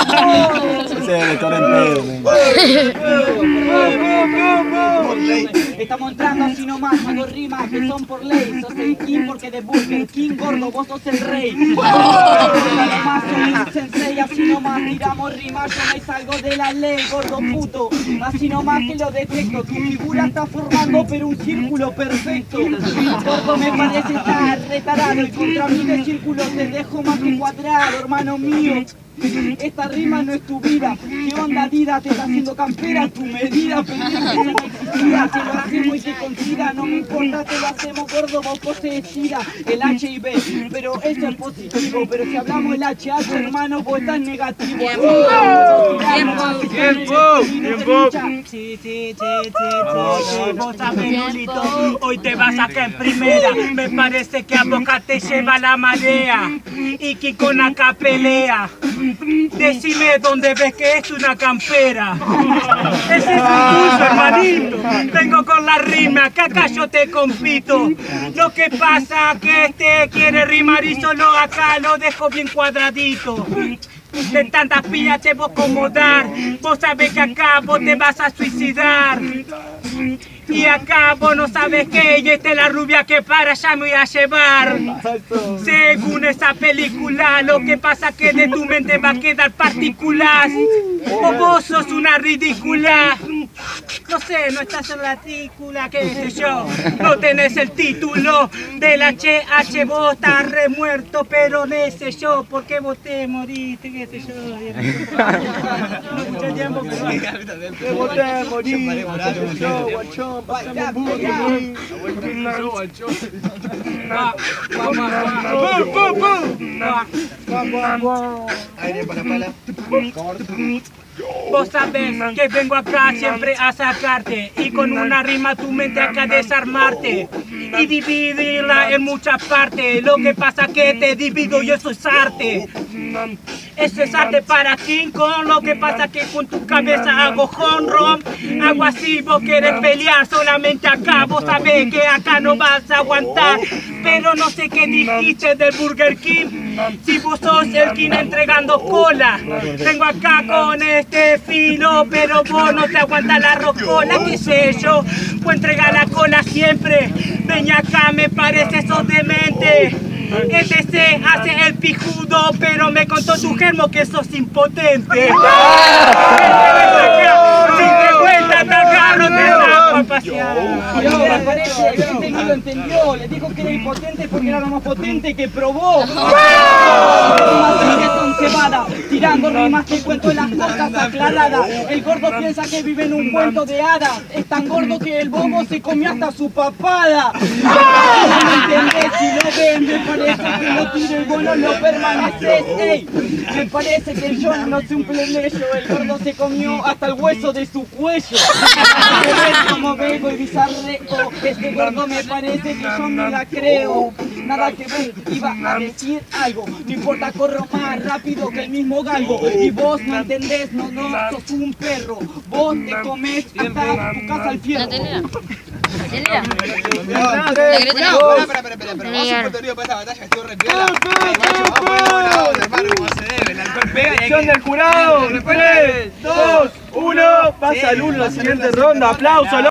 Ese es el lector en pedo, Estamos entrando así nomás, hago rimas que son por ley. Sos el king porque de Burger King, gordo, vos sos el rey. Nomás soy un sensei, así nomás tiramos rimas, yo me salgo de la ley, gordo puto. Así nomás que lo detecto, tu figura está formando pero un círculo perfecto. Gordo me parece estar retarado y contra mí de círculo te dejo más que cuadrado, hermano mío. Esta rima no es tu vida. ¿Qué onda, Dida? Te está haciendo campera tu medida. Pensé que eso no existía. Te lo hacemos y te consiga. No me importa, te lo hacemos, gordo. Vos posees SIDA, el HIV. Pero eso es positivo. Pero si hablamos del HH, hermano, vos estás negativo. Tiempo. Sí. Vos sabés, Lulito, hoy te vas acá en primera. Me parece que a Boca te lleva la marea. Y que con acá pelea. Decime dónde ves que es una campera. Ese es un pulso, hermanito. Vengo con la rima, que acá yo te compito. Lo que pasa que este quiere rimar y solo acá lo dejo bien cuadradito. De tantas pillas te voy a acomodar. Vos sabés que acá vos te vas a suicidar. Y acá vos no sabes que ella es la rubia que para allá me voy a llevar. Según esa película, lo que pasa que de tu mente va a quedar particular. O vos sos una ridícula. No sé, no estás en la tícula, qué sé yo. No tenés el título del HH, vos estás remuerto, pero no sé yo, ¿por qué vos te moriste? Qué sé yo. No mucho tiempo, pero vos te moriste, qué sé yo, guachón, pasame un burro. Aire para pala. Vos sabés que vengo acá siempre a sacarte y con una rima tu mente acá desarmarte y dividirla en muchas partes. Lo que pasa que te divido y eso es arte. Eso es arte para King Kong. Lo que pasa que con tu cabeza hago home run. Hago así, vos querés pelear solamente acá. Vos sabés que acá no vas a aguantar. Pero no sé qué dijiste del Burger King. Si vos sos el King entregando cola. Vengo acá con este filo, pero vos no te aguantas la rocola, qué sé yo. Vos entrega la cola siempre. Ven acá, me parece sos demente. Este se hace el pijudo, pero me contó tu germo que sos impotente. Si te cuentas, te agarro, te saco a pasear. Me parece que este ni lo entendió. Le dijo que era impotente porque era lo más potente que probó. Tirando rimas que cuento las cosas aclaradas. El gordo piensa que vive en un cuento de hadas. Es tan gordo que el bobo se comió hasta su papada. No me entendés, si lo ven, me parece que lo tiro y vos no lo permaneces. Ey, me parece que yo no soy un plebeyo. El gordo se comió hasta el hueso de su cuello. Como vengo y bizarreo. Este gordo me parece que yo me la creo. Nada que ver, iba a decir algo. No importa, corro más rápido que el mismo galgo. Y vos no entendés, no, sos un perro. Vos te comés hasta tu casa al fierro. Espera. Vamos a un contenido para esta batalla, estoy re piola. Vamos, hermano, como se debe. El alcohol pega y hay Acción del jurado. 3, 2, 1. Pasa el 1 a la siguiente ronda. Aplausos.